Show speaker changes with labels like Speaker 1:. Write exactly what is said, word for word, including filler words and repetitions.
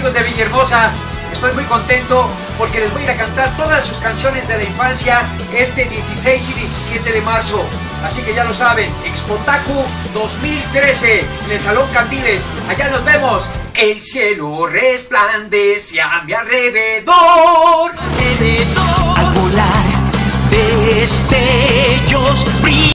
Speaker 1: amigos de Villahermosa, estoy muy contento porque les voy a ir a cantar todas sus canciones de la infancia este dieciséis y diecisiete de marzo. Así que ya lo saben, Expontacu dos mil trece en el Salón Candiles. Allá nos vemos. El cielo resplandece a mi alrededor.
Speaker 2: Al volar, destellos brillan.